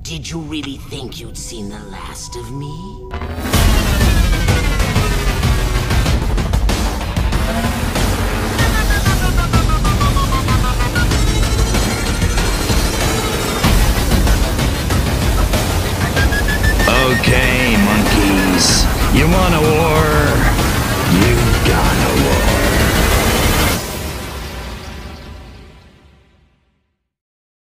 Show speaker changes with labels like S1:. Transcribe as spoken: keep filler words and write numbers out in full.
S1: Did you really think you'd seen the last of me?
S2: Okay, monkeys. You want a war? You got a war.